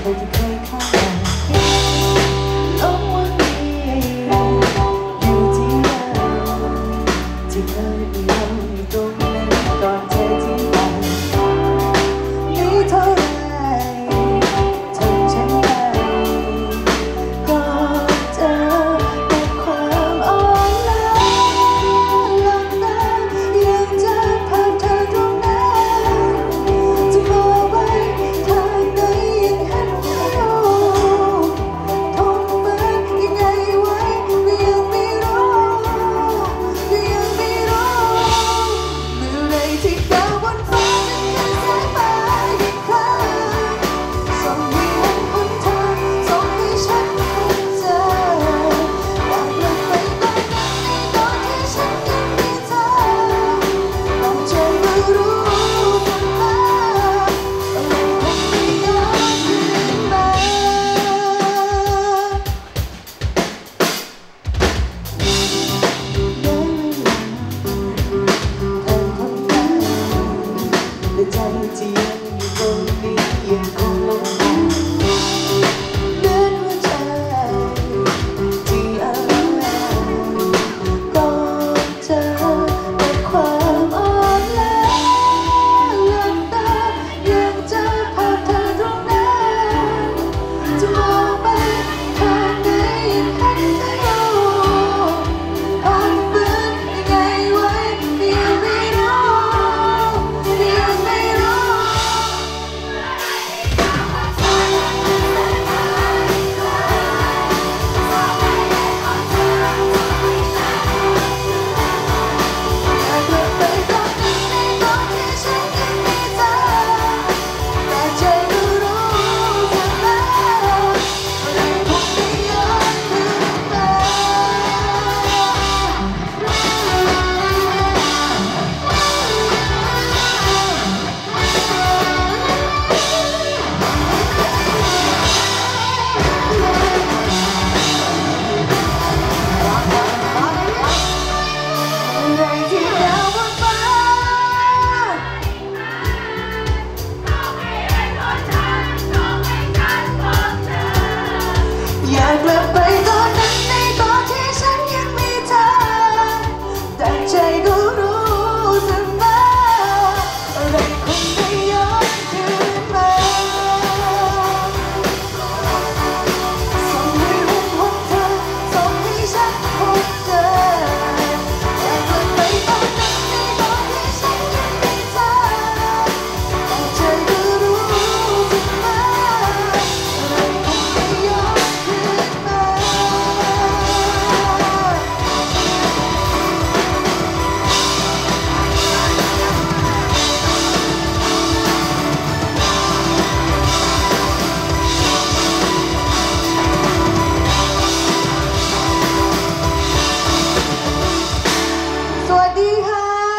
เคยที่เคยเข้ามาลงวันนี้อยู่ที่เดิมที่เคยไปเราอยู่ตรงนั้นก่อนเธอที่ไปมีเท่าไรทำฉันได้ก็เจอแต่ความอ่อนล้าหลับตายังจะภาพเธอตรงนั้นจะมองไปทางไหนยังหันไม่รู้ทนมายังไงไว้ก็ยังไม่รู้ก็ยังไม่รู้เมื่อไรที่ดาวบนฟ้าจะแค่สายตาอีกครั้งส่องให้เห็นหนทางส่องให้ฉันพบเจออยากกลับไปตอนนั้นในตอนที่ฉันยังมีเธอลองใจมารู้กันมาอะไรคงไม่ย้อนคืนมาเดินเวลาผ่านพ้นไปแต่ใจที่ยังอยู่ตรงนี้ยังคงหลงไหลเหมือนหัวใจที่อะไรก็เจอแต่ความอ่อนล้าหลับตายังเจอภาพเธอตรงนั้นจะมองไปทางไหนยังหันไม่รู้อ่อนฝืนยังไงไว้ยังไม่รู้ยังไม่รู้อยากกลับไปตอนนั้นในตอนที่ฉันยังมีเธอแต่ใจก็รู้ทั้งแล้วอะไรคงไม่ย้อนคืนมาอะไรที่ดาวบนฟ้าอยากกลับไปตอนนั้นในตอนที่ฉันยังมีเธอแต่ใจก็รู้เสมออะไรคงไม่ย้อนคืนมาส่งให้เห็นหนทางส่งให้ฉันพบเจออยากกลับไปตอนนั้นในตอนที่ฉันยังมีเธอแต่ใจก็รู้เสมออะไรคงไม่ย้อนคืนมา สวัสดีค่ะ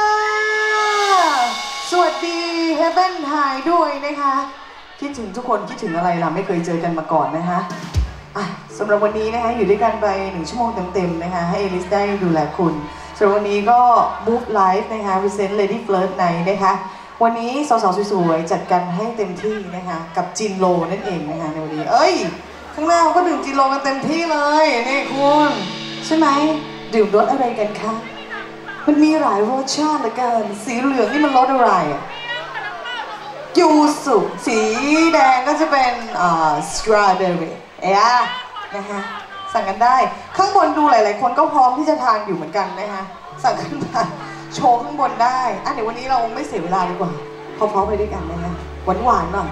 สวัสดี Heaven High ด้วยนะคะ คิดถึงทุกคนคิดถึงอะไรล่ะไม่เคยเจอกันมาก่อนนะคะสำหรับวันนี้นะคะอยู่ด้วยกันไป1 ชั่วโมงเต็มๆนะคะให้เอลิสได้ดูแลคุณสำหรับวันนี้ก็ Move Live นะคะ Present Lady Flirt Night นะคะวันนี้สาวๆสวยๆจัดกันให้เต็มที่นะคะกับจินโลนั่นเองนะคะในวันนี้ข้างหน้าก็ดื่มจินโลกันเต็มที่เลยนี่คุณใช่ไหมดื่มรสอะไรกันคะมันมีหลายรสชาติเหลือเกินสีเหลืองนี่มันรสอะไรยูสุสีแดงก็จะเป็นสตรอเบอรี่นะคะสั่งกันได้ข้างบนดูหลายๆคนก็พร้อมที่จะทานอยู่เหมือนกันนะคะสั่งขึ้นมาโชว์ข้างบนได้เดี๋ยววันนี้เราไม่เสียเวลาดีกว่าพร้อมๆไปด้วยกันนะคะหวานๆหน่อย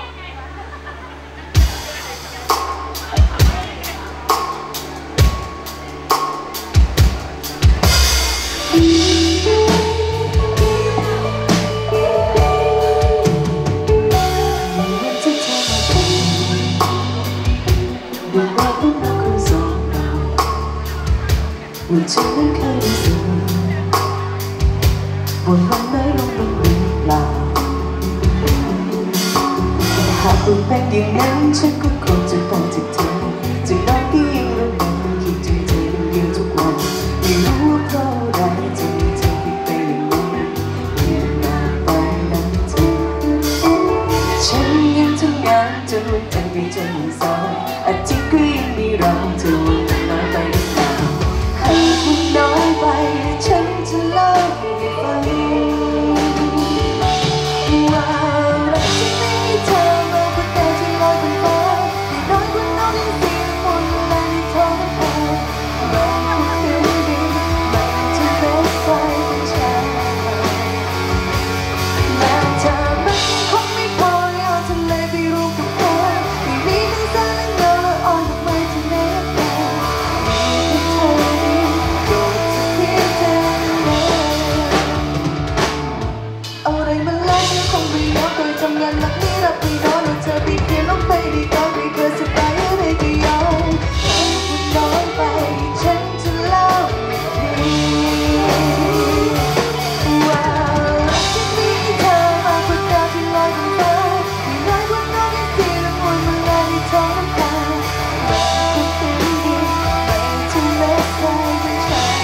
วันฉันนั้นเคยได้สิ่งบนวันไหนลงเป็นหรือเปล่าหากคุณเป็นอย่างนั้นฉันก็คงจะไปจากเธอจะนอนที่ยังระเมอคิดถึงเธอคนเดียวทุกวันไม่รู้ว่าเพราะอะไรจะมีเธอให้เป็นอย่างนั้นเพียงนานไปนั้นเธอฉันยังทำงานจนวันจันทร์ใจยังสายอาทิตย์ก็ยังมีเราเธอวันน้อยไปหรือเปล่าหากวันน้อยไปฉันจะเล่าให้ฟังว่ารักที่ไม่มีเธอเราก็แต่ที่ลอยบนฟ้าไม่น้อยกว่าน้องยังเสียงมนต์เวลาในท้องฟ้าเราคือดีไม่จะเล็กไกลเป็นชายแต่เธอมันคงไม่พอเอาทะเลไปรวมกับเธอไม่มีทั้งแสงและเงาและอ่อนดอกไม้ที่แนบแนวมีเธอดีโดดจะเพียงเธออะไรมันแลกยังคงไม่ยอมเคยทำงานหนักนี่รับไม่นอนแล้วเธอไปเพียงลงไปดีก่อนไม่เคยสบายอะไรก็ยอมให้คุณน้อยไปฉันจะเล่าว่ารักที่มีเธอมากกว่าดาวที่ลอยบนฟ้าไม่น้อยกว่าน้องยังเสียงมนต์เวลาในท้องน้ำตาเราคือดีไม่ทำเล็กไกลเป็นชาย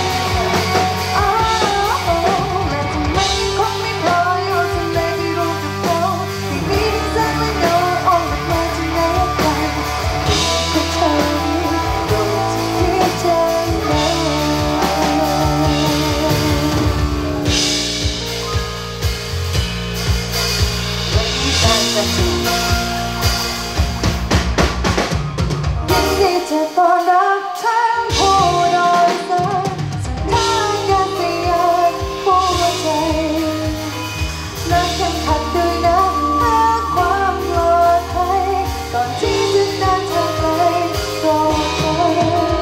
และทำไมคงไม่พอเอาทะเลไปรวมกับเราไม่มีทั้งแสงและเงาอ่อนดอกไม้ที่แนบแนวก็เธอโดดจะเพียงเธอยินดีจะต้อนรับทั้งผู้โดยสารเส้นทางการเดินทางหัวใจและเข้มขัดด้วยน้ำเพื่อความปลอดภัยก่อนที่จะเดินทางไกลปลอดภัย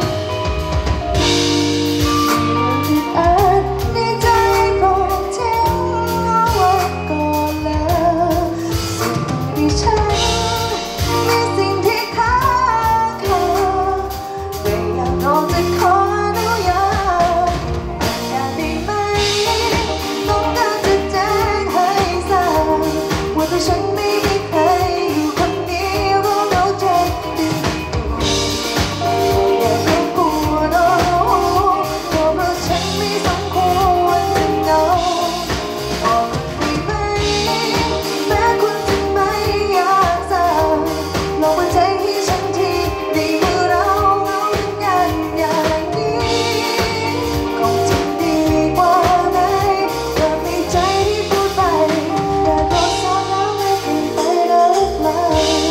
อึดอัดในใจบอกทิ้งเอาไว้ก่อนแล้วสิ่งที่ฉันมีสิ่งที่ค้างคาไม่อยากออกจะขออนุญาตอยากได้ไหมต้องการจะแจ้งให้ทราบว่าตัวฉันไม่มีใครอยู่คนเดียวก็เหงาใจดึงอย่าเพิ่งกลัวน้องเพราะว่าฉันไม่สมควรจะเหงาบอกได้ไหมแม้คุณจะไม่อยากทราบลองเปิดใจให้ฉันทีในเมื่อเราเหงากันอย่างนี้คงจะดีกว่าไหมถ้ามีใจที่พูดไปแต่โดนซ้อนแล้วไม่เปลี่ยนไปได้หรือเปล่า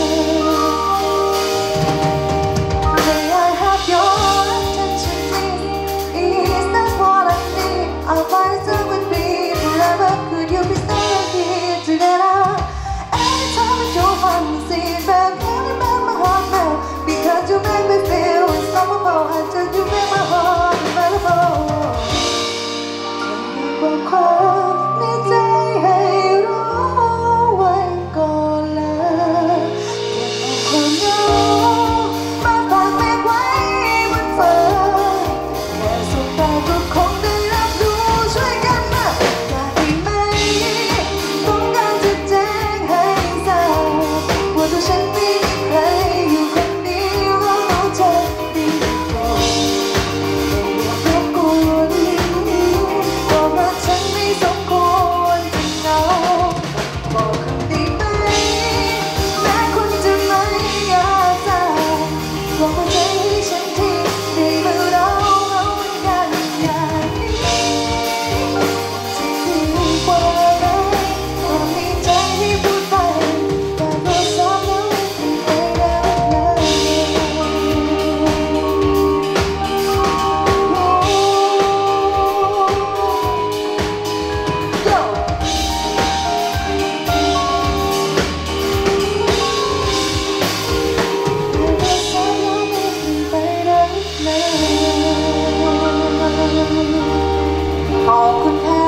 May I have your attention please Is that what I need I'll find it with me forever Could you please stay here together Every time I drove on the scene Back can't remember my heart now Because you make me feel unstoppable Until you make my heart unbearable แค่บอกความในใจให้รู้ไว้ก่อนแล้วเก็บเอาความเหงามาฝากแบกไว้บนฟ้าแค่สบตาก็คงได้รับรู้ช่วยกันมาอยากได้ไหมต้องการจะแจ้งให้ทราบว่าตัวฉันไม่มีใครอยู่คนเดียวก็เหงาใจดีกว่าอย่ารบกวนบอกว่าฉันไม่สมควรจะเหงาบอกคำได้ไหมแม้คุณจะไม่อยากทราบลองเปิดใจให้ฉันทีในเมื่อเราเหงากันอย่างนี้จะดีกว่าไหมถ้ามีใจให้พูดไปแต่โดนซ้ำแล้วไม่เปลี่ยนไปได้เลย Go ขอบคุณค่ะ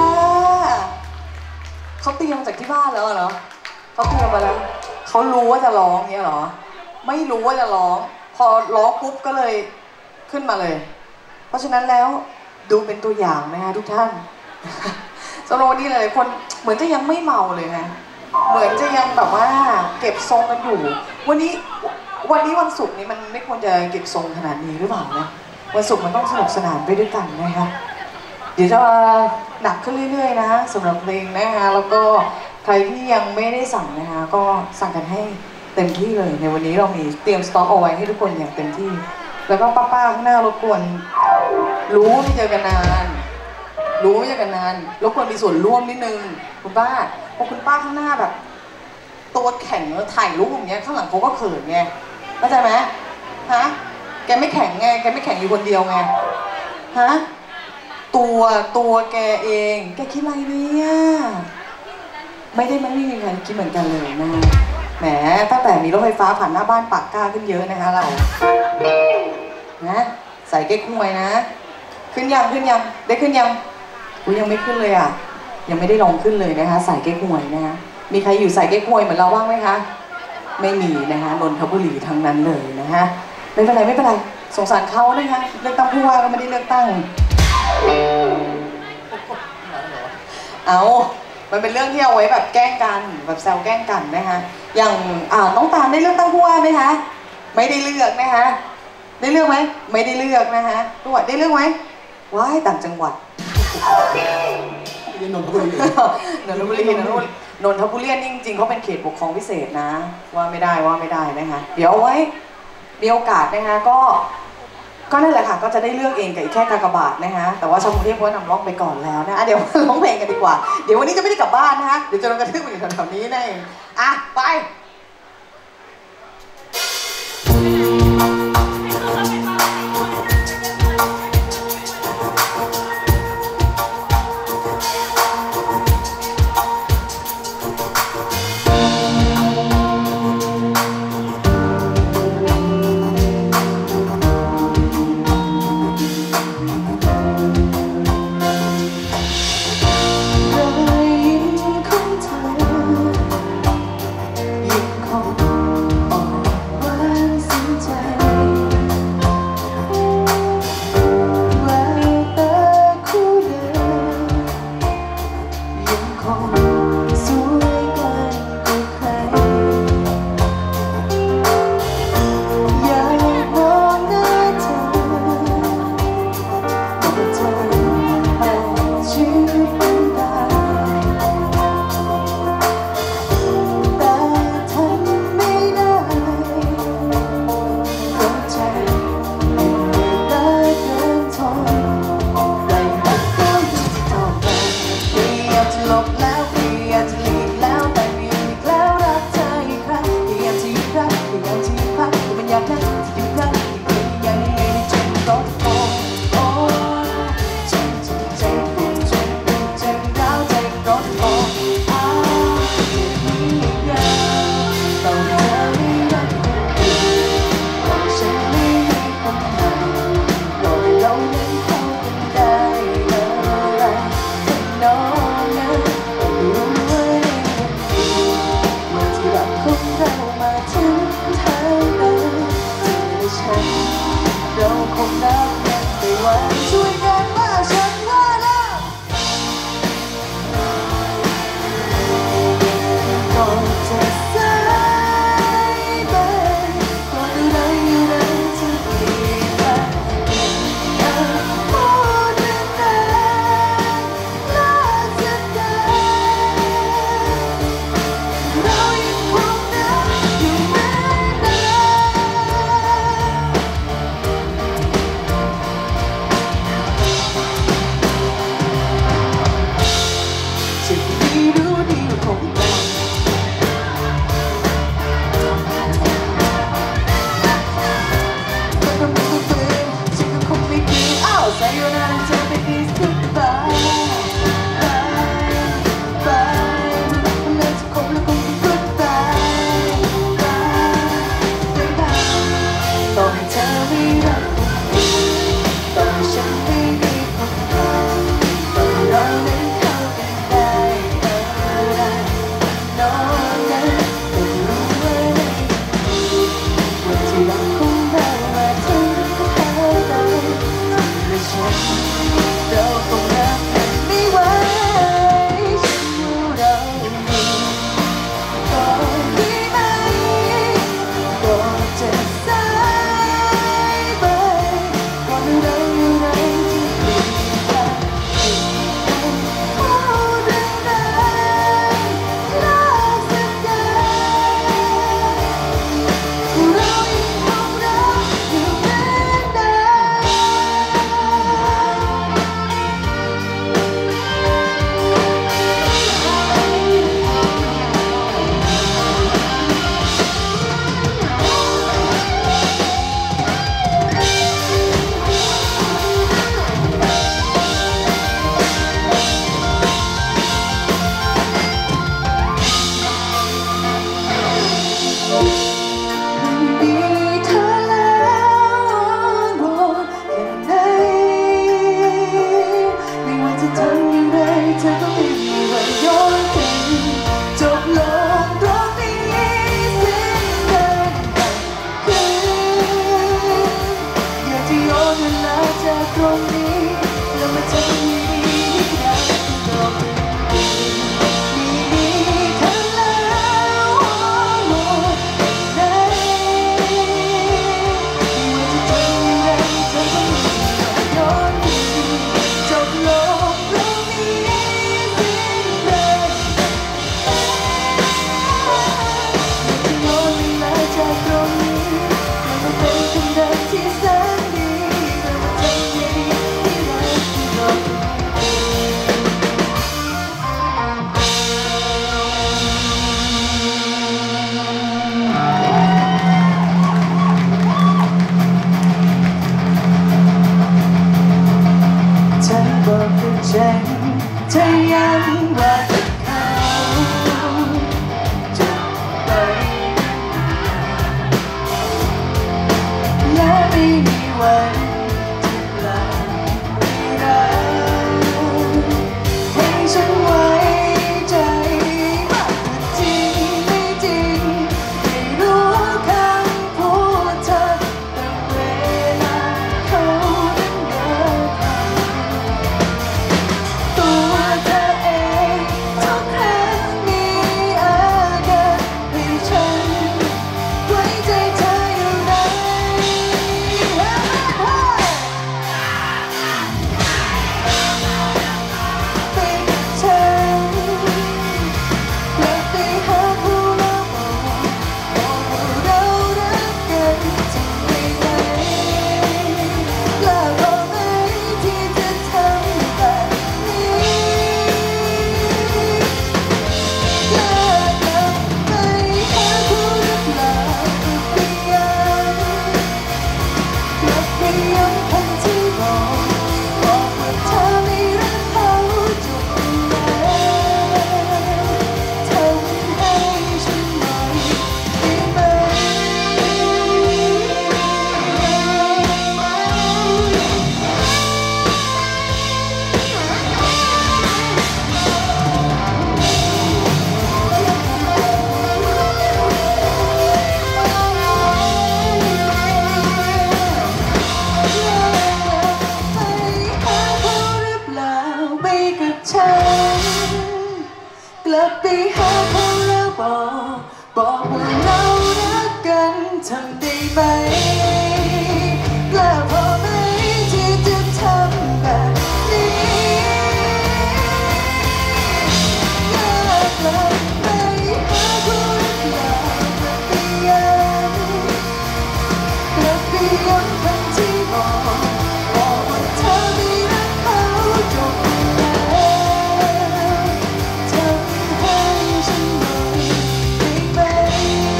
เขาเตรียมจากที่บ้านแล้วเหรอเขาเตรียมมาแล้วเขารู้ว่าจะร้องเงี้ยเหรอไม่รู้ว่าจะร้องพอร้องปุ๊บก็เลยขึ้นมาเลย เพราะฉะนั้นแล้วดูเป็นตัวอย่างนะคะทุกท่าน สำหรับวันนี้หลายๆคนเหมือนจะยังไม่เมาเลยนะเหมือนจะยังแบบว่าเก็บทรงกันอยู่วันนี้วันศุกร์นี้มันไม่ควรจะเก็บทรงขนาดนี้หรือเปล่านะวันศุกร์มันต้องสนุกสนานไปด้วยกันนะคะเดี๋ยวจะหนักขึ้นเรื่อยๆนะสำหรับเพลงนะคะแล้วก็ใครที่ยังไม่ได้สั่งนะคะก็สั่งกันให้เต็มที่เลยในวันนี้เรามีเตรียมสต็อกเอาไว้ให้ทุกคนอย่างเต็มที่แล้วก็ป้าๆข้างหน้ารบกวนรู้ไม่เจอกันนานรู้ไม่เจอกันนานรบกวนมีส่วนร่วมนิดนึงคุณป้าเพราะคุณป้าข้างหน้าแบบตัวแข็งแล้วถ่ายรูปอย่างเงี้ยข้างหลังเขาก็เขินไงเข้าใจไหมฮะแกไม่แข็งไงแกไม่แข็งอยู่คนเดียวไงฮะตัวแกเองแกคิดอะไรเนี่ยไม่มีใครคิดเหมือนกันเลยนะแหมตั้งแต่มีรถไฟฟ้าผ่านหน้าบ้านปากกล้าขึ้นเยอะนะคะเรานะใส่เก๊กฮวยนะขึ้นยังได้ขึ้นยังกูยังไม่ขึ้นเลยอ่ะยังไม่ได้ลองขึ้นเลยนะคะใส่เก๊กฮวยนะคะมีใครอยู่ใส่เก๊กฮวยเหมือนเราบ้างไหมคะไม่มีนะคะนนทบุรีทั้งนั้นเลยนะคะไม่เป็นไรสงสารเขานะคะเลือกตั้งผู้ว่าก็ไม่ได้เลือกตั้งเอามันเป็นเรื่องที่เอาไว้แบบแกล้งกันแบบแซวแกล้งกันนะคะอย่างน้องตาลได้เลือกตั้งผู้ว่าไหมคะไม่ได้เลือกนะคะได้เลือกไหมไม่ได้เลือกนะคะตัวได้เลือกไหมว้ายต่างจังหวัดนนทบุรีนนทบุรีจริงๆเขาเป็นเขตปกครองพิเศษนะว่าไม่ได้นะคะเดี๋ยวไว้มีโอกาสนะคะก็นั่นแหละค่ะก็จะได้เลือกเองกับอีกแค่กากบาทนะคะแต่ว่าชาวกรุงเทพก็นำร้องไปก่อนแล้วนะเดี๋ยวร้องเพลงกันดีกว่าเดี๋ยววันนี้จะไม่ได้กลับบ้านนะคะเดี๋ยวจะโดนกระทืบอยู่แถวๆนี้นั่นเองไปฉันจะยังรักเขาจนไปและไม่มีวันที่กลับไม่รักให้ฉันไว้ใจว่าจริงไม่จริงไม่รู้คำพูดเธอแต่เวลาเขานั้นเดินทางตัวเธอเองทุกครั้งมีอาการให้ฉันไว้ใจเธออยู่ไหนไปกับฉันกลับไปหาผู้เราบอกว่าเรารักกันจริงไม่ไหวกล้าพอไหมที่จะทำแบบนี้กล้ากลับไปหาผู้หรือเปล่ากลับไปย้ำคำที่บอกว่าเธอไม่รักเขาจบแล้วทำให้ฉันหน่อยได้ไหมไปกับฉันกลับไปหาเขาแล้วบอกว่าเรารักกันทำได้ไหมกล้าพอไหมที่จะทำแบบนี้กล้ากลับไปหาเขาหรือเปล่ากลับไปย้ำคำที่บอกว่าเธอไม่รักเขาจบแล้วทำให้ฉันหน่อยได้ไหม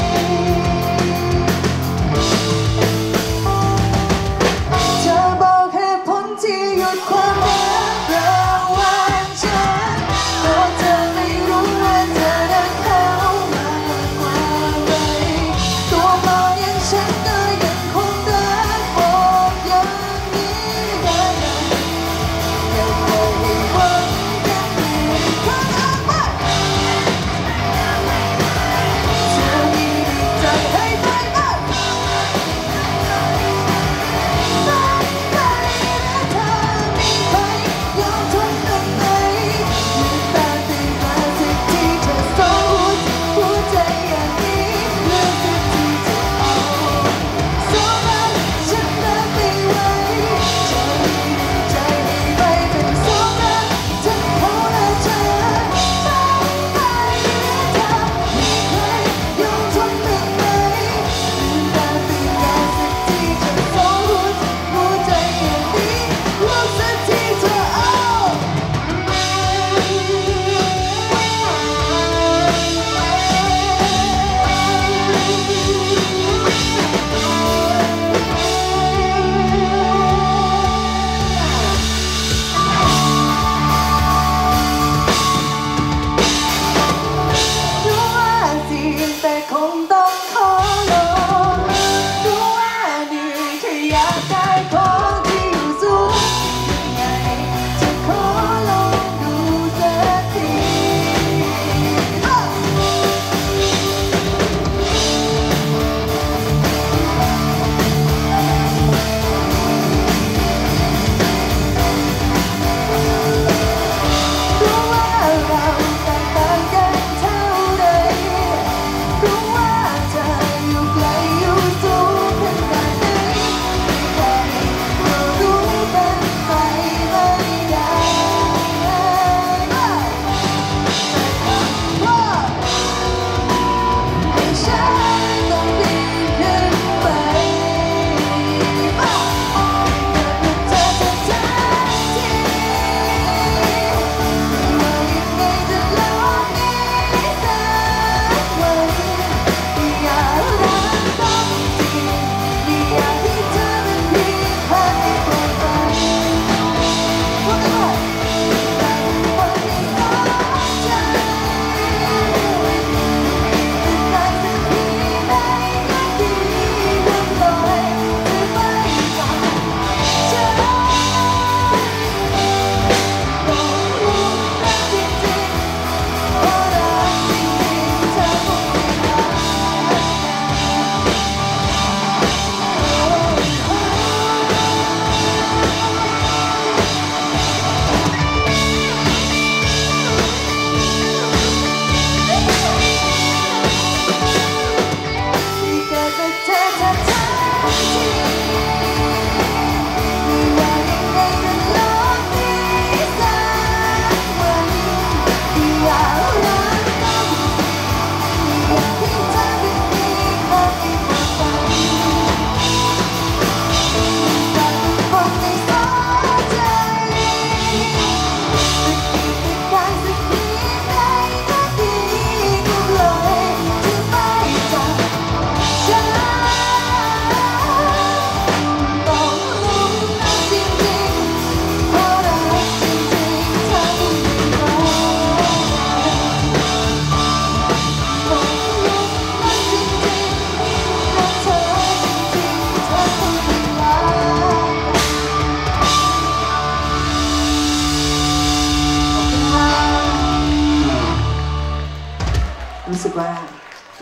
เธอบอกเหตุผลที่หยุดความรักระหว่างฉันเพราะเธอไม่รู้ว่าเธอรักเขามากกว่าไรตัวมองอย่างฉันก็ยังคงรักบอกอย่างนี้ได้ไหมยังคงมีหวังแค่เพียงความรักมากเธอมีใจให้ไปบ้างต้องไปและเธอไม่ไปยอมทนทำไมยืนตาตื่นมาสักทีเธอสอนหัวใจอย่างนี้เลือกสักทีเธอเอาสองรักฉันรักไม่ไหวเธอมีใจให้ไปเป็นสองรักทั้งเขาและเธอต้องไปและเธอไม่เคยยอมทนทำไมยืนตาตื่นมาสักทีเธอสอนหัวใจอย่างนี้เลือกสักทีเธอเอา รู้ว่าเสี่ยงแต่คงต้องขอลองรู้ว่าเหนื่อยแค่อยากได้ของที่อยู่สูงยังไงจะขอลองดูสักที รู้ว่าเราแตกต่างกันเท่าใดรู้ว่าเธออยู่ไกลอยู่สูงขนาดไหนไม่เคย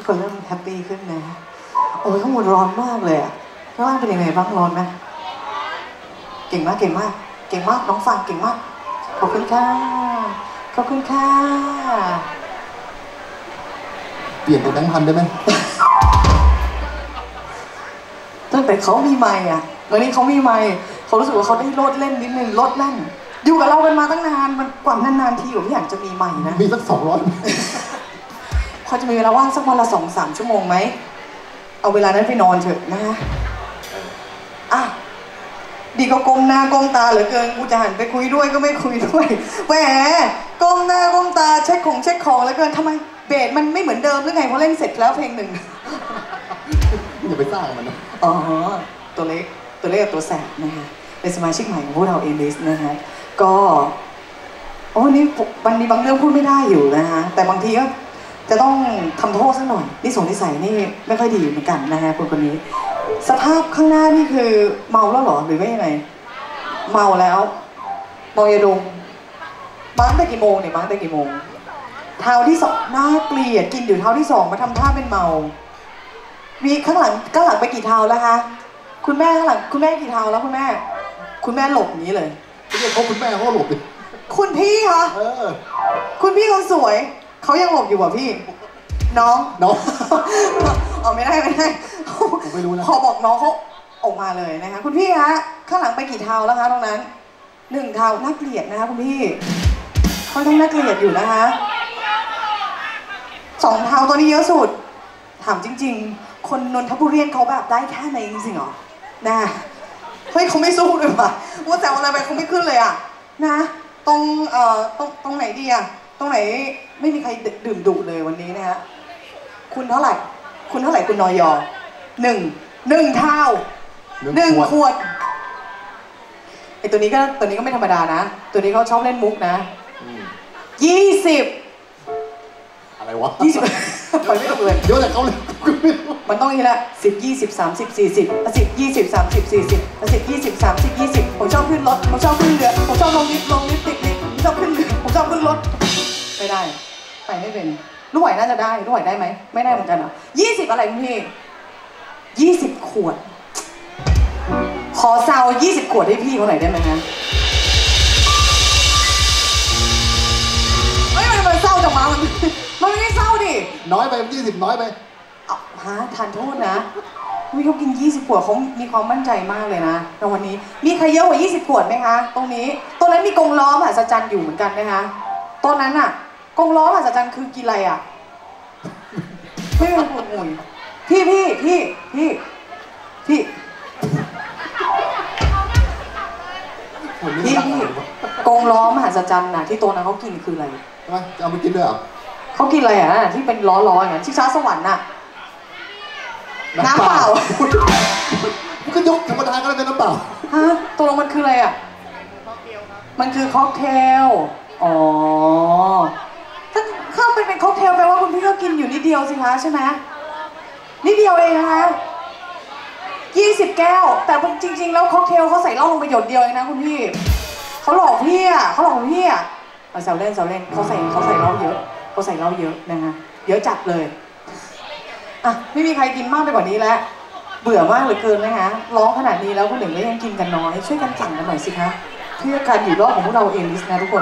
คนเริ่มแฮปปี้ขึ้นนะโอ้ยข้างบนร้อนมากเลยอะข้างล่างเป็นยังไงบ้างร้อนไหมเก่งมากเก่งมากเก่งมากน้องฟังเก่งมากขอบคุณค่ะขอบคุณค่ะเปลี่ยนเป็นแบงค์พันได้ไหมตั้งแต่เขามีไมค์อ่ะวันนี้เขามีไมค์เขารู้สึกว่าเขาได้โลดเล่นนิดนึงโลดแล่นอยู่กับเรากันมาตั้งนานมันกว่านานๆทีอยู่ที่อยากจะมีไมค์นะมีสัก200 พอจะมีเวลาว่างสักวันละ2-3 ชั่วโมงไหมเอาเวลานั้นไปนอนเถอะนะอ่ะดีก็ก้มหน้าก้มตาเหลือเกินกูจะหันไปคุยด้วยก็ไม่คุยด้วยแหมก้มหน้าก้มตาเช็คของเหลือเกินทำไมเบสมันไม่เหมือนเดิมหรือไงเพราะเล่นเสร็จแล้วเพลงหนึ่งอย่าไปสร้างมันนะอ๋อตัวเล็กกับตัวแสบนะคะเป็นสมาชิกใหม่ของพวกเราเอลิสนะคะก็วันนี้บางเรื่องพูดไม่ได้อยู่นะคะแต่บางทีก็จะต้องทำโทษสักหน่อยนิสัยนี่ไม่ค่อยดีเหมือนกันนะคะคนนี้สภาพข้างหน้านี่คือเมาแล้วหรอหรือว่ายังไงเมาแล้วเมายาดมมาตั้งแต่กี่โมงเนี่ยมาตั้งแต่กี่โมงเท้าที่2น่าเกลียดกินอยู่เท้าที่2มาทำท่าเป็นเมามีข้างหลังไปกี่เท้าแล้วคะคุณแม่ข้างหลังคุณแม่กี่เท้าแล้วคุณแม่หลบอย่างนี้เลยเรียกเขาคุณแม่เขาหลบดิคุณพี่คะคุณพี่เขาสวยเขายังหลบอยู่อ่ะพี่น้องอ๋อไม่ได้ผมไม่รู้นะพอบอกน้องเขาออกมาเลยนะคะคุณพี่คะข้างหลังไปกี่เท้าแล้วคะตรงนั้น1 เท้าน่าเกลียดนะคะคุณพี่เขาต้องน่าเกลียดอยู่นะคะ2 เท้าตัวนี้เยอะสุดถามจริงๆคนนนทบุรีเขาแบบได้แค่ไหนจริงๆหรอนะเฮ้ยเขาไม่สู้เลยว่ะว่าแต่อะไรไปเขาไม่ขึ้นเลยอ่ะนะตรงไหนดีอ่ะตรงไหนไม่มีใครดื่มดุเลยวันนี้นะฮะคุณเท่าไหร่คุณนอย1 เท่า1 ขวดไอตัวนี้ก็ไม่ธรรมดานะตัวนี้เขาชอบเล่นมุกนะ20 อะไรวะ 20ไปไม่ถูกเลยเดี๋ยวแต่เขาเลยมันต้องอย่างนี้แหละ10 20 30 40 10 20 30 40 10 20 30 20ผมชอบขึ้นรถผมชอบขึ้นเรือผมชอบลงลิฟต์ติดลิฟต์ผมชอบขึ้นเรือผมชอบขึ้นรถไม่ได้ไปไม่เป็นลูกไหวน่าจะได้ลูกไหวได้ไหมไม่ได้เหมือนกันเหรอ20อะไรพี่20 ขวดขอซาว20 ขวดให้พี่เขาหน่อยได้ไหมฮะมันเศร้าจังมามันไม่ได้เศร้าดิน้อยไป20น้อยไปทานโทษนะวิเขากิน20 ขวดเขามีความมั่นใจมากเลยนะในวันนี้มีใครเยอะกว่า20 ขวดไหมคะตรงนี้ตรงนั้นมีกงล้อมหัศจรรย์อยู่เหมือนกันนะคะตรงนั้นน่ะกงล้อมหัศจรรย์คือกินอะไรอ่ะไม่เป็นปวดหุ่ยพี่กงล้อมหัศจรรย์น่ะที่โต๊ะนั้นเขากินคืออะไรใช่ไหมจะเอาไปกินด้วยเหรอเขากินอะไรอ่ะที่เป็นล้ออย่างนั้นชิช้าสวรรค์น่ะน้ำเปล่ามันก็ยกธรรมดาก็ได้น้ำเปล่าฮะตัวลงมันคืออะไรอ่ะมันคือค็อกเทลอ๋อถ้าเข้าเป็นค็อกเทลแปลว่าคุณพี่ก็กินอยู่นิดเดียวสิคะใช่ไหมนิดเดียวเองนะคะ20 แก้วแต่จริงๆแล้วค็อกเทลเขาใส่เหล้าลงไปหยดเดียวเองนะคุณพี่เขาหลอกพี่อ่ะแซวเล่นเขาใส่เหล้าเยอะนะคะเยอะจัดเลยอ่ะไม่มีใครกินมากไปกว่านี้แล้วเบื่อมากเหลือเกินนะคะร้องขนาดนี้แล้วคนหนึ่งก็ยังกินกันน้อยช่วยกันสั่งกันหน่อยสิคะเพื่อการอยู่รอดของพวกเราเองนะทุกคน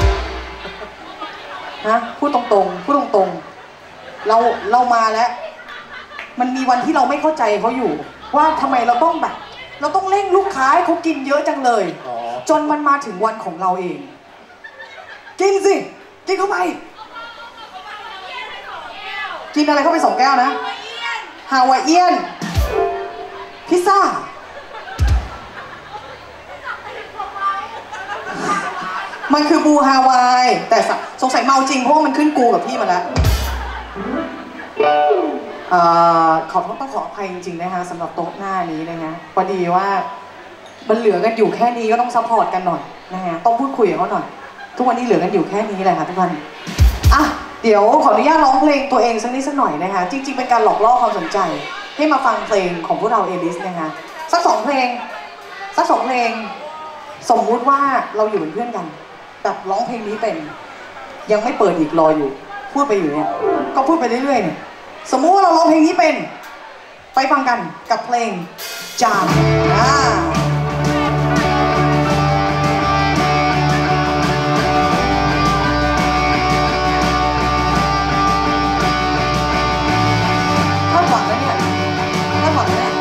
ฮะพูดตรงเรามาแล้วมันมีวันที่เราไม่เข้าใจเขาอยู่ว่าทำไมเราต้องเร่งลูกค้าให้เขากินเยอะจังเลยจนมันมาถึงวันของเราเองกินสิกินเข้าไปกินอะไรเข้าไป2 แก้วนะฮาวายเอียนพิซซ่ามันคือบูฮาวายแต่สงสัยเมาจริงเพราะว่ามันขึ้นกูกับพี่มาแล้วต้องขออภัยจริงๆนะคะสำหรับโต๊ะหน้านี้นะคะพอดีว่ามันเหลือกันอยู่แค่นี้ก็ต้องซัพพอร์ตกันหน่อยนะคะต้องพูดคุยกับเขาหน่อยทุกวันนี้เหลือกันอยู่แค่นี้แหละค่ะทุกคนอ่ะเดี๋ยวขออนุญาตร้องเพลงตัวเองสักนิดสักหน่อยนะคะจริงๆเป็นการหลอกล่อความสนใจให้มาฟังเพลงของพวกเราเอลิสนะคะสัก2 เพลงสมมุติว่าเราอยู่เป็นเพื่อนกันแบบร้องเพลงนี้เป็นยังไม่เปิดอีกรออยู่พูดไปอยู่เนี่ยก็พูดไปเรื่อยๆเนี่ยสมมุติว่าเราร้องเพลงนี้เป็นไปฟังกันกับเพลงจามคาดหวังนะเนี่ยคาดหวังนะเนี่ย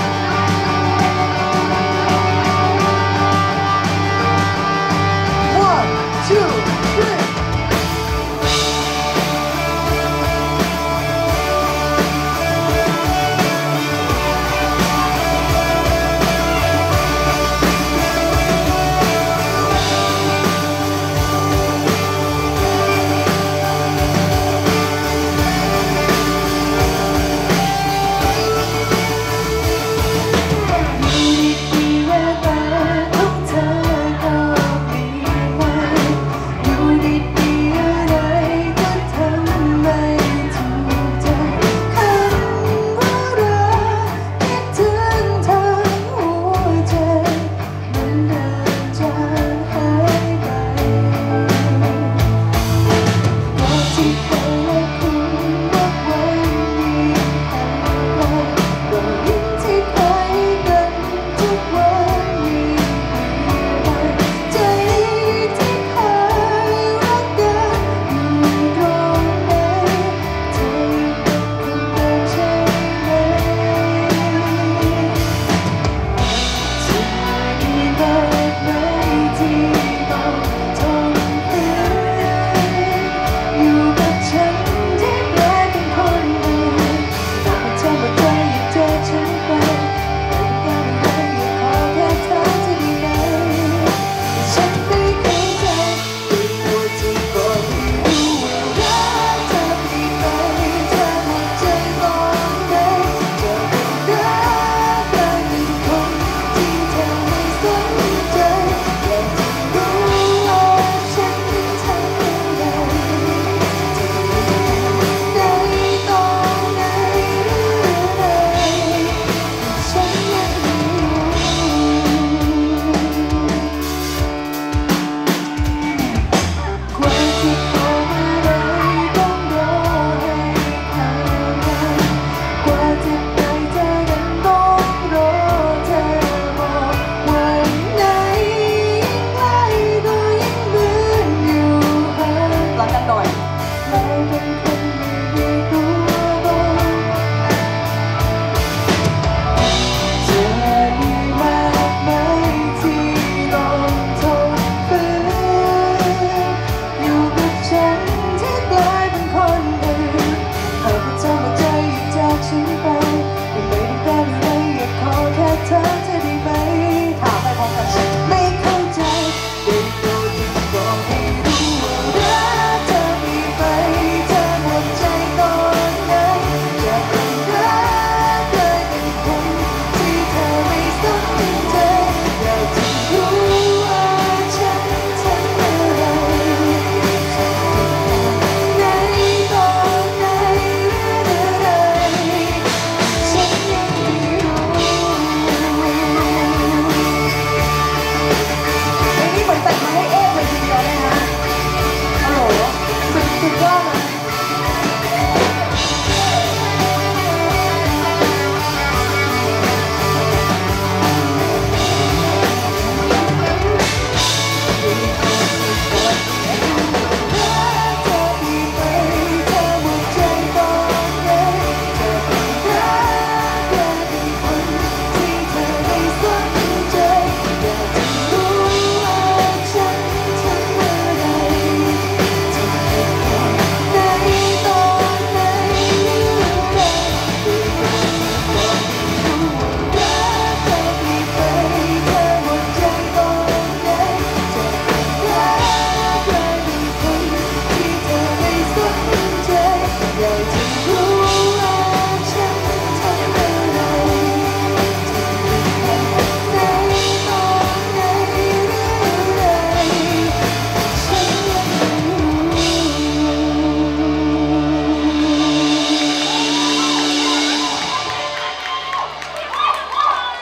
1 2 3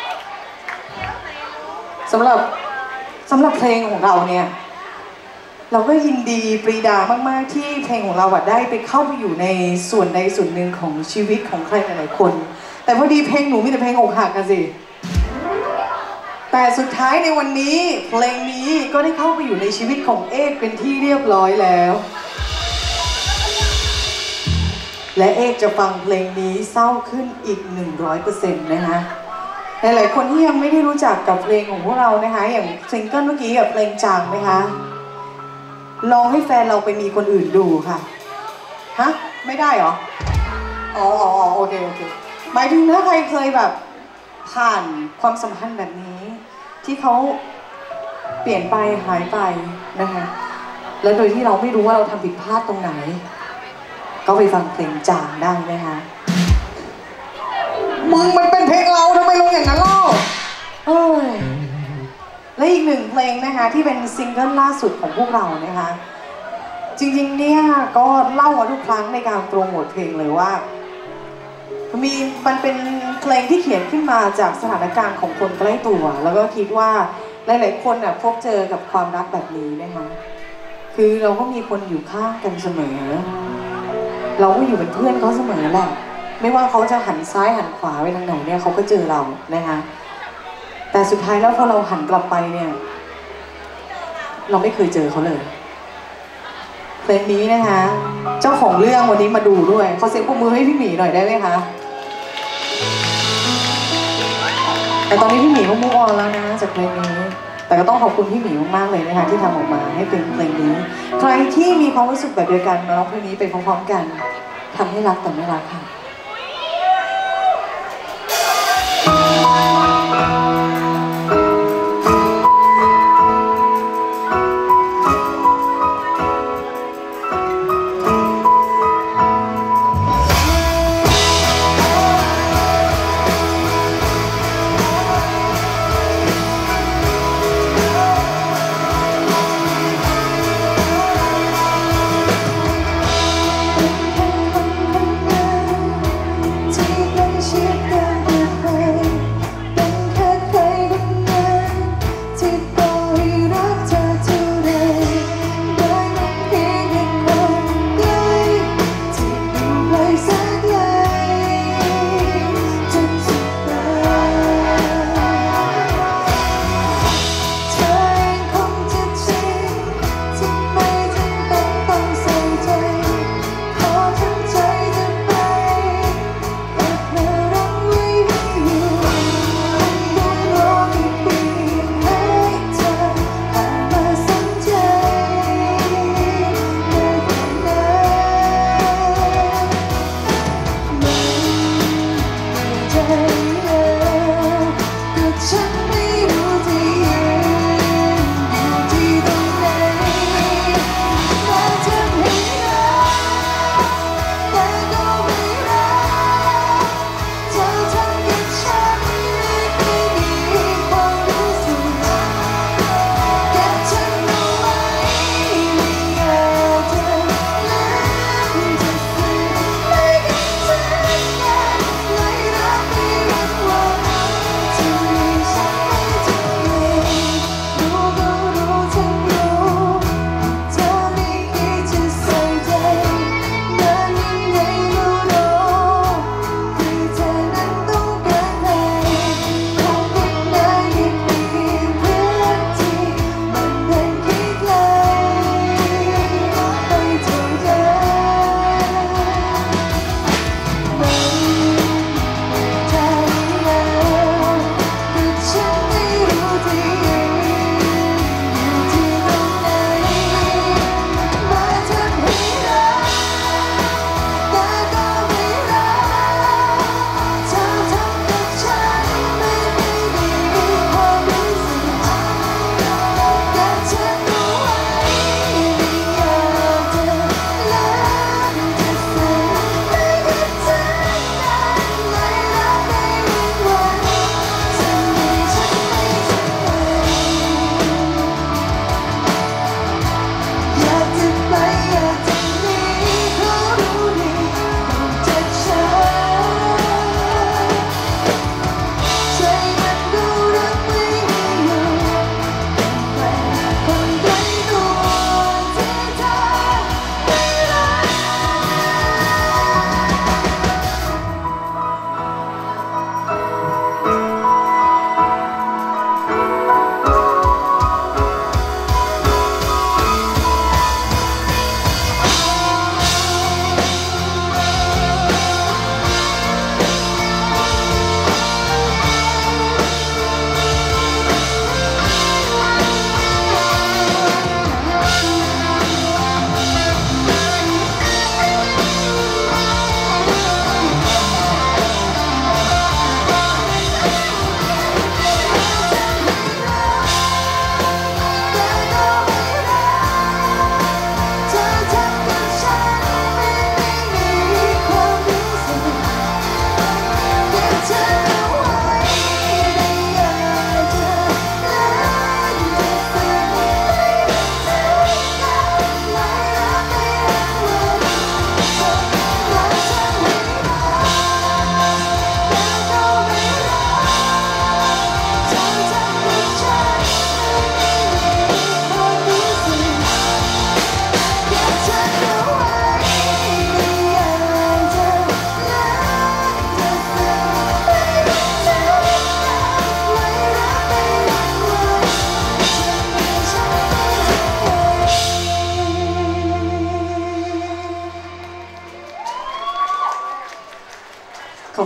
สำหรับเพลงของเราเนี่ยเราก็ยินดีปรีดามากๆที่เพลงของเราได้ไปเข้าไปอยู่ในส่วนใดส่วนหนึ่งของชีวิตของใครหลายๆคนแต่พอดีเพลงหนูมีแต่เพลงอกหักกันสิแต่สุดท้ายในวันนี้เพลงนี้ก็ได้เข้าไปอยู่ในชีวิตของเอกเป็นที่เรียบร้อยแล้วและเอกจะฟังเพลงนี้เศร้าขึ้นอีก 100% นะคะหลายๆคนที่ยังไม่ได้รู้จักกับเพลงของพวกเรานะคะอย่างซิงเกิลเมื่อกี้กับเพลงจางไหมคะลองให้แฟนเราไปมีคนอื่นดูค่ะฮะไม่ได้เหรออ๋อโอเคหมายถึงถ้าใครเคยแบบผ่านความสัมพันธ์แบบนี้ที่เขาเปลี่ยนไปหายไปนะคะแล้วโดยที่เราไม่รู้ว่าเราทำผิดพลาดตรงไหนก็ไปฟังเพลงจางได้นะคะมึงมันเป็นเพลงเราทำไมลงอย่างนั้นเล่าและอีกหนึ่งเพลงนะคะที่เป็นซิงเกิลล่าสุดของพวกเรานะคะจริงๆเนี่ยก็เล่ามาทุกครั้งในการโปรโมทเพลงเลยว่ามันเป็นเพลงที่เขียนขึ้นมาจากสถานการณ์ของคนใกล้ตัวแล้วก็คิดว่าหลายๆคนพบเจอกับความรักแบบนี้นะคะคือเราก็มีคนอยู่ข้างกันเสมอเราก็อยู่เป็นเพื่อนเขาเสมอแหละไม่ว่าเขาจะหันซ้ายหันขวาไปทางไหนเนี่ยเขาก็เจอเรานะคะแต่สุดท้ายแล้วพอเราหันกลับไปเนี่ยเราไม่เคยเจอเขาเลยเพลงนี้นะคะเจ้าของเรื่องวันนี้มาดูด้วยขอเสียงปรบมือให้พี่หมีหน่อยได้ไหมคะแต่ตอนนี้พี่หมีก็มุ่งออนแล้วนะจากเพลงนี้แต่ก็ต้องขอบคุณพี่หมีมากๆเลยนะคะที่ทำออกมาให้เป็นเพลงนี้ใครที่มีความรู้สึกแบบเดียวกันมาร้องเพลงนี้ไปพร้อมๆกันทำให้รักแต่ไม่รักค่ะ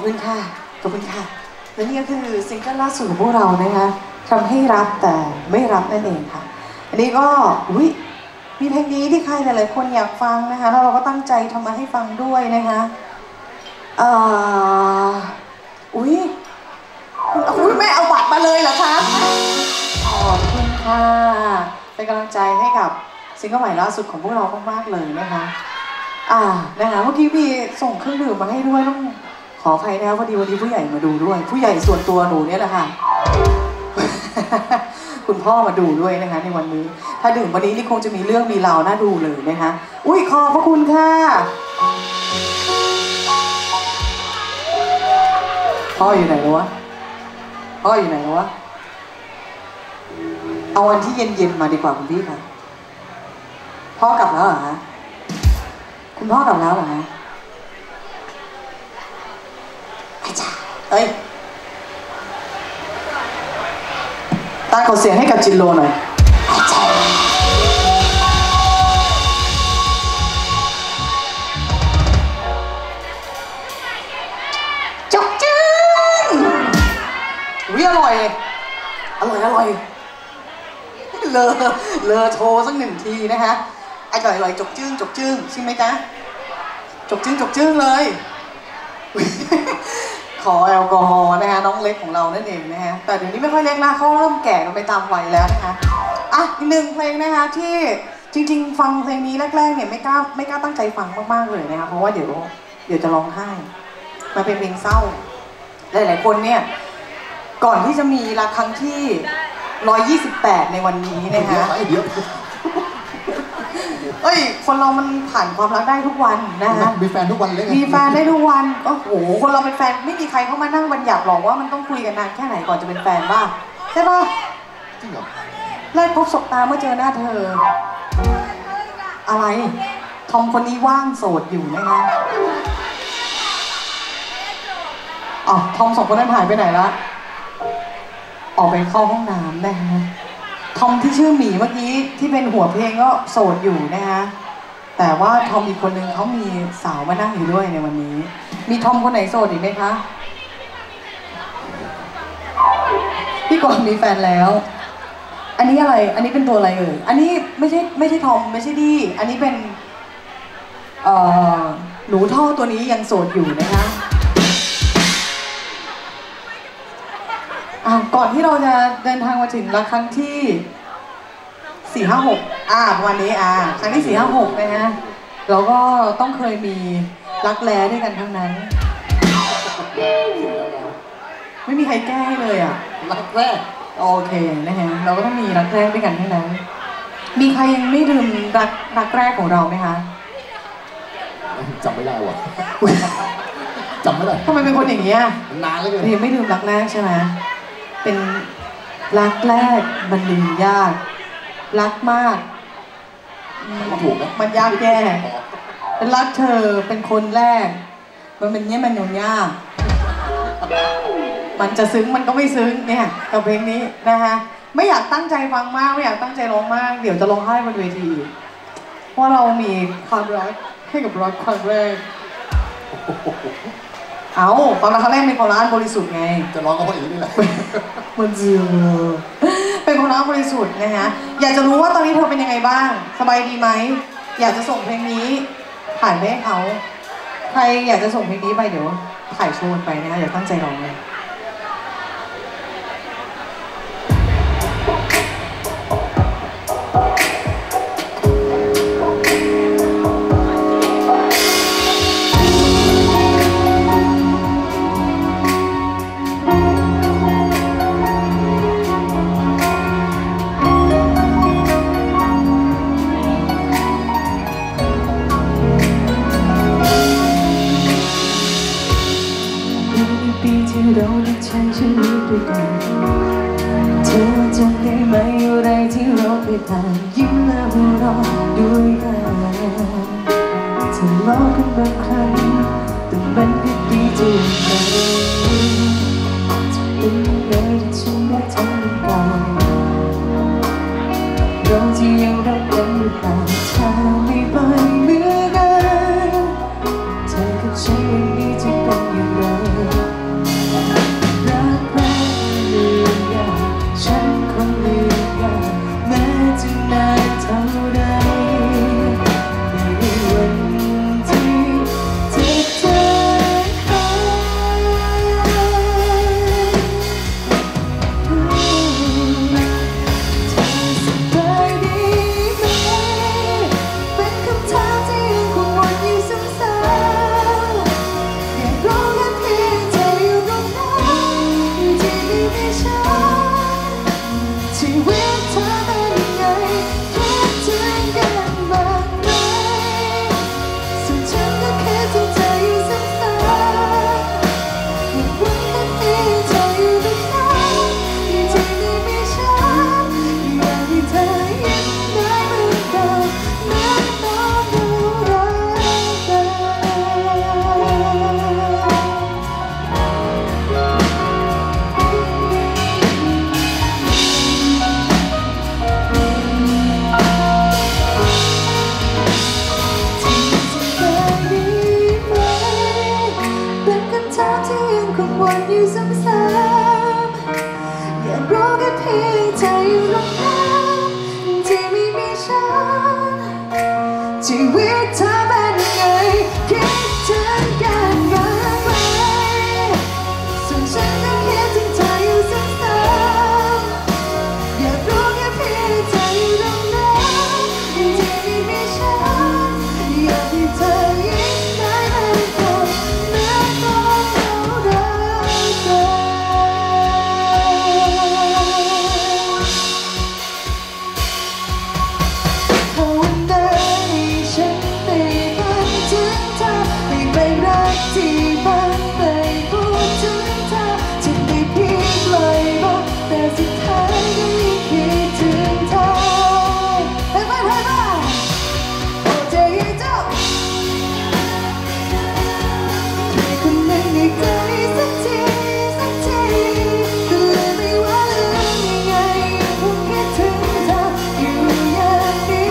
คุณค่ะขอบคุณค่ะและนี่ก็คือซิงเกิลล่าสุดของพวกเรานะคะทำให้รักแต่ไม่รับนั่นเองค่ะอันนี้ก็มีเพลงนี้ที่ใครหลายๆคนอยากฟังนะคะแล้วเราก็ตั้งใจทำมาให้ฟังด้วยนะคะคุณแม่เอาบัตรมาเลยเหรอคะขอบคุณค่ะเป็นกำลังใจให้กับซิงเกิลใหม่ล่าสุดของพวกเรามากๆเลยนะคะนะคะเมื่อกี้มีส่งเครื่องดื่มมาให้ด้วยต้องขออภัยนะคะพอดีวันนี้ผู้ใหญ่มาดูด้วยผู้ใหญ่ส่วนตัวหนูเนี่ยแหละค่ะ คุณพ่อมาดูด้วยนะคะในวันนี้ถ้าดื่มวันนี้นี่คงจะมีเรื่องมีราวน่าดูเลยนะคะอุ้ยขอบพระคุณค่ะพ่ออยู่ไหนวะพ่ออยู่ไหนวะเอาวันที่เย็นๆมาดีกว่าคุณพี่ค่ะพ่อกลับแล้วเหรอฮะคุณพ่อกลับแล้วเหรอฮะเอ้ยตาขอเสียงให้กับจินโลหน่อยจุกจึ้งอร่อยเลอโชว์สักหนึ่งทีนะคะอร่อยจกจึ้งใช่ไหมจ๊ะจกจึ้งเลยขอแอลกอฮอล์นะคะน้องเล็กของเรานั่นเองนะคะแต่เดี๋ยวนี้ไม่ค่อยเล็กนะเขาเริ่มแก่กันไปตามวัยแล้วนะคะอีกหนึ่งเพลงนะคะที่จริงๆฟังเพลงนี้แรกๆเนี่ยไม่กล้าตั้งใจฟังมากๆเลยนะคะเพราะว่าเดี๋ยวจะร้องไห้มาเป็นเพลงเศร้าหลายๆคนเนี่ยก่อนที่จะมีรักครั้งที่128ในวันนี้นะคะคนเรามันผ่านความรักได้ทุกวันนะคะมีแฟนทุกวันเลยมีแฟนได้ทุกวันโอ้โหคนเราเป็นแฟนไม่มีใครเข้ามานั่งบัญญัติหรอกว่ามันต้องคุยกันนานแค่ไหนก่อนจะเป็นแฟนบ้างใช่ป่ะจริงเหรอแรกพบศบตาเมื่อเจอหน้าเธออะไรทอมคนนี้ว่างโสดอยู่นะคะทอมสองคนนั้นหายไปไหนละออกไปเข้าห้องน้ำนะคะทอมที่ชื่อหมีเมื่อกี้ที่เป็นหัวเพลงก็โสดอยู่นะคะแต่ว่าทอมอีกคนนึงเขามีสาวมานั่งอยู่ด้วยในวันนี้มีทอมคนไหนโสดอีกไหมคะพี่กรณ์มีแฟนแล้วอันนี้อะไรอันนี้เป็นตัวอะไรอันนี้ไม่ใช่ทอมไม่ใช่ดีอันนี้เป็นหนูท่อตัวนี้ยังโสดอยู่นะคะก่อนที่เราจะเดินทางมาถึงรักครั้งที่456วันนี้ครั้งที่456นะฮะเราก็ต้องเคยมีรักแร้ด้วยกันทั้งนั้นไม่มีใครแก้ให้เลยรักแรกโอเคนะฮะเราก็ต้องมีรักแรกด้วยกันทั้งนั้นมีใครยังไม่ลืมรักแรกของเราไหมคะจำไม่ได้ว่ะจำไม่ได้ทำไมเป็นคนอย่างนี้นานเลยยังไม่ลืมรักแรกใช่ไหมเป็นรักแรกมันลืมยากรักมากถูกไหมมันยากแย่เป็นรักเธอเป็นคนแรกมันเป็นมันยุ่งยากมันจะซึ้งมันก็ไม่ซึ้งเนี่ยกับเพลงนี้นะคะไม่อยากตั้งใจฟังมากไม่อยากตั้งใจร้องมากเดี๋ยวจะร้องไห้บนเวทีเพราะเรามีความรักให้กับรักครั้งแรกความรักครั้งแรกเป็นความรักบริสุทธิ์ไงจะร้องก็เพราะอย่างนี้แหละมันจืดเป็นความรักบริสุทธิ์นะคะอยากจะรู้ว่าตอนนี้เธอเป็นยังไงบ้างสบายดีไหมอยากจะส่งเพลงนี้ผ่านไปให้เขาใครอยากจะส่งเพลงนี้ไปเดี๋ยวถ่ายโชว์ไปนะคะอย่าตั้งใจร้องเลยเราได้ใช้ชีวิตด้วยกันเธอจำได้ไหมอะไรที่เราเคยผ่านยิ้มและหัวเราะด้วยกันทะเลาะกันบางครั้งแต่มันก็ดีจริงจะเป็นยังไงถ้าฉันได้ทำเป็นเก่าเราจะยังรักกันหรือเปล่าถ้าไม่ไปเหมือนกันเธอกับฉันวันนี้จะเป็นอย่างไรเพียงเธออยู่ตรงนั้นที่ไม่มีฉันชีวิตเธอเป็นไงคิดถึงกันบ้างไหมส่วนฉันก็คิดถึงเธออยู่ซ้ำๆอยากรู้แค่เพียงเธออยู่ตรงนั้นที่ไม่มีฉันอยากให้เธอยิ้มได้ไม่กดเหมือนตอนเรารักกันวันใดฉันไม่ฝันถึงเธอไม่ไปรักที่บ้านไม่พูดถึงเธอจะได้เพียงปล่อยบอกแต่สุดท้ายก็ยังคิดถึงเธอให้ไปโอ้เจ๊ยังเจ้าใครคนหนึ่งในใจสักทีก็เลยไม่ว่าเรื่องยังไงคงคิดถึงเธออยู่อย่างนี้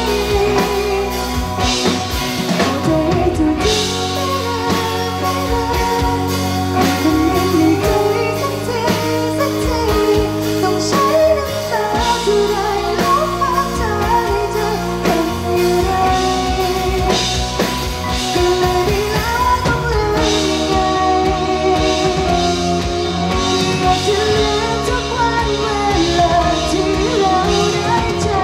โอ้เจ๊จะยิ้มได้คนหนึ่งในใจสักทีต้องใช้น้ำตาเท่าไรลบภาพเธอให้เธอเป็นอย่างไรก็เลยไม่แล้วว่าต้องลืมยังไงอยากจะลืมทุกวันเวลาที่เราได้เจอ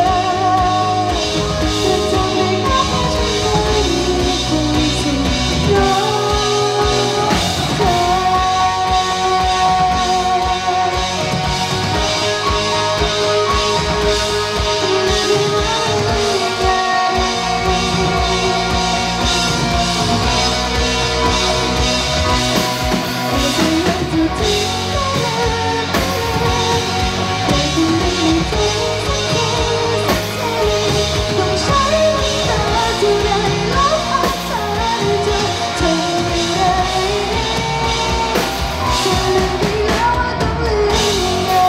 แต่ทำไมนับว่าฉันไม่มีคนที่รักเธอต้องใช้น้ำตาเท่าไรลบภาพเธอให้เธอทำยังไงจะลืมไปแล้วว่าต้องลืมยังไง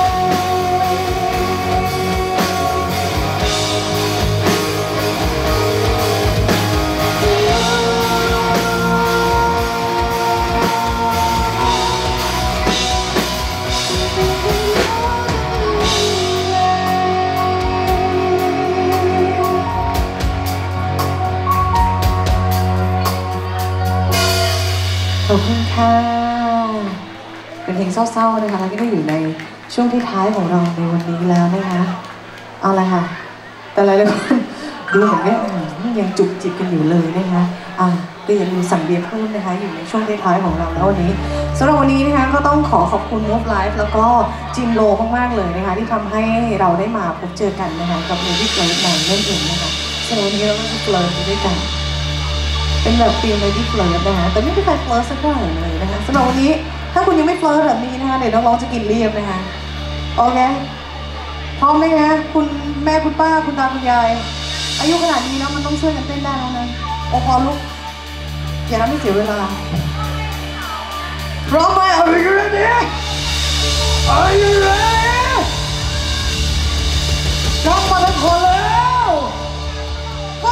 ขอบคุณค่ะเป็นเพลงเศร้าๆนะคะแล้วก็ได้อยู่ในช่วงที่ท้ายของเราในวันนี้แล้วนะคะเอาละค่ะแต่หลายคนดูเหมือนว่ายังจุกจิกกันอยู่เลยนะคะก็อย่าลืมสั่งเบียร์เพิ่มนะคะอยู่ในช่วงท้ายของเราแล้ววันนี้สำหรับวันนี้นะคะก็ต้องขอบคุณ Move Life แล้วก็จิมโลมากๆเลยนะคะที่ทำให้เราได้มาพบเจอกันนะคะกับ Lady Flirt นั่นเองนะคะสำหรับวันนี้เราก็จะ flirt ไปด้วยกันเป็นแบบฟิล Lady Flirt นะคะแต่ไม่มีใคร flirt สักเท่าไหร่เลยนะคะสำหรับวันนี้ถ้าคุณยังไม่ flirt แบบนี้นะคะเดี๋ยวน้องๆจะกินเรียบนะคะโอเคพร้อมไหมคะคุณแม่คุณป้าคุณตาคุณยายอายุขนาดนี้แล้วมันต้องช่วยกันเต้นได้แล้วนะโอ้พอลูกอย่าทำให้เสียเวลาพร้อมไหม Are you ready Are you ready กลับมาทั้งคนแล้วว่า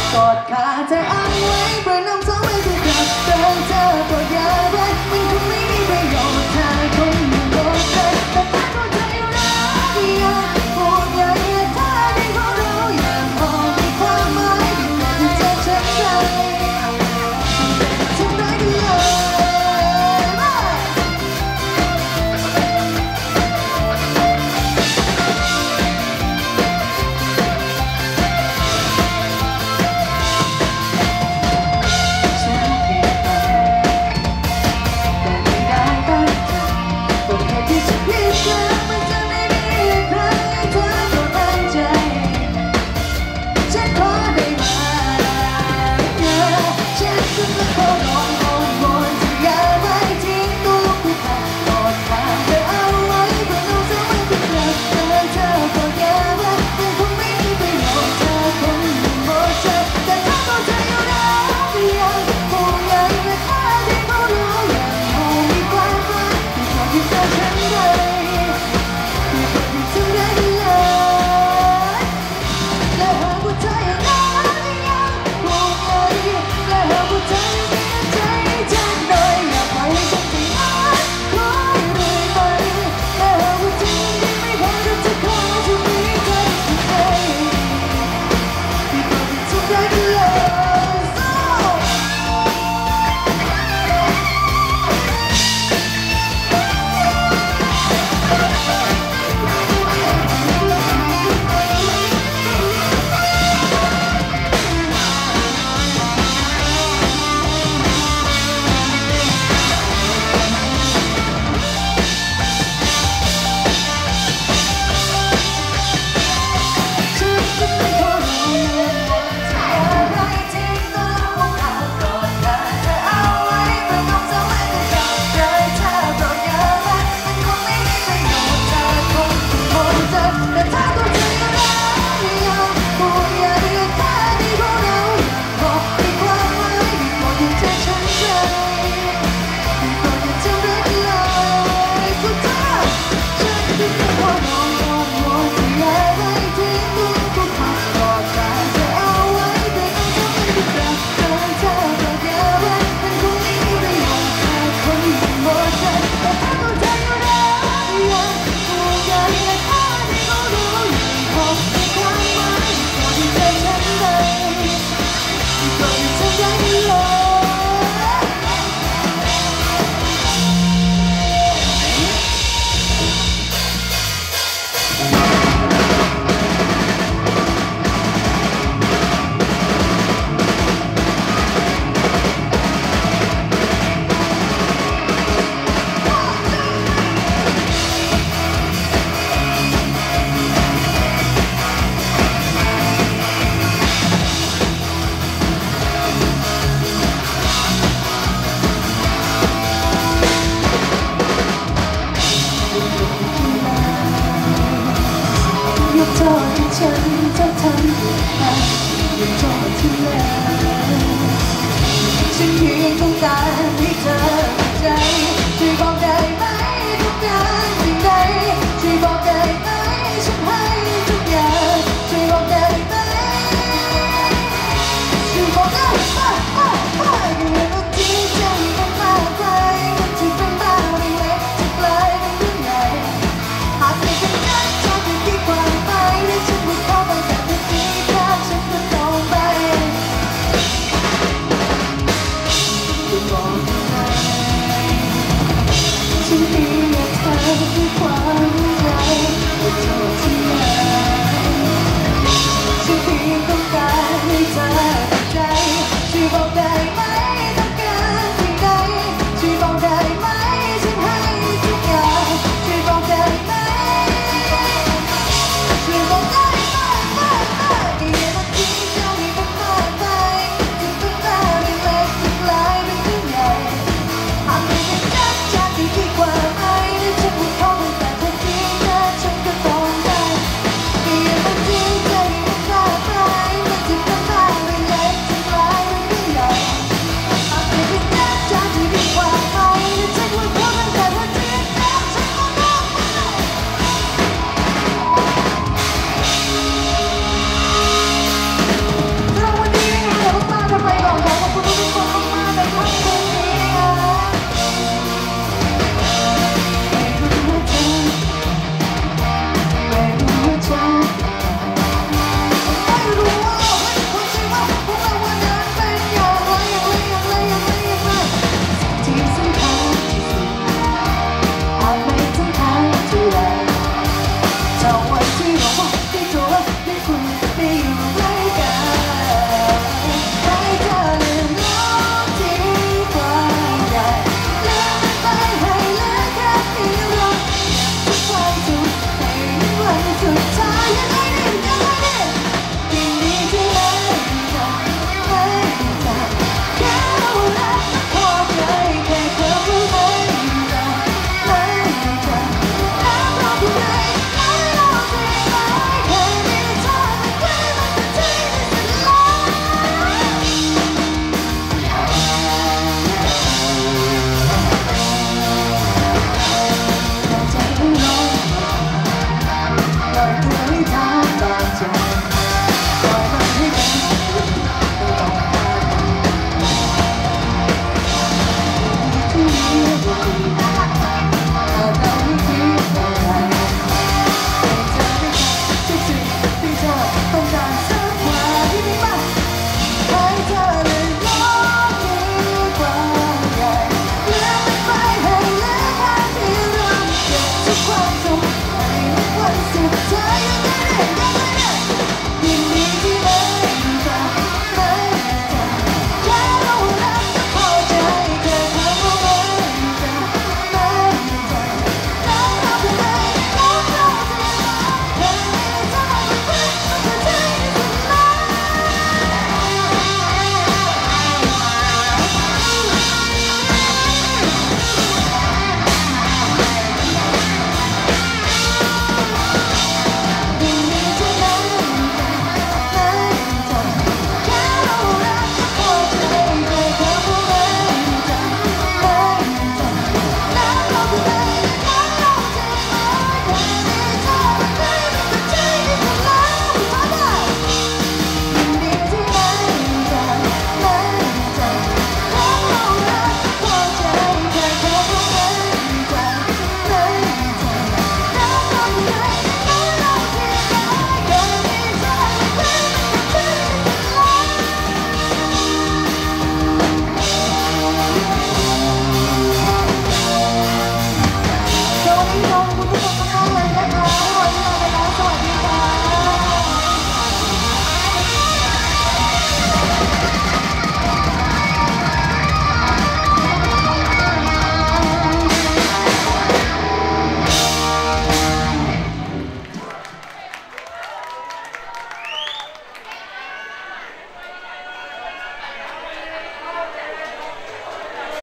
กอดขาเธอเอาไว้เพื่อน้องสาวไว้เพื่อกับเธอเธอโปรดอย่าไว้มันคงไม่มีประโยชน์ถ้าคงอยู่บนเธอแต่ถ้าตัวเธออยู่รักยังห่วงใยถ้าได้พอรู้อย่างพอมีความหมายที่เธอเชื่อใจทำได้กันเลย ฉันจะทำอย่างไรยังโทษที่แล้วฉันเพียงต้องการให้เธอเข้าใจ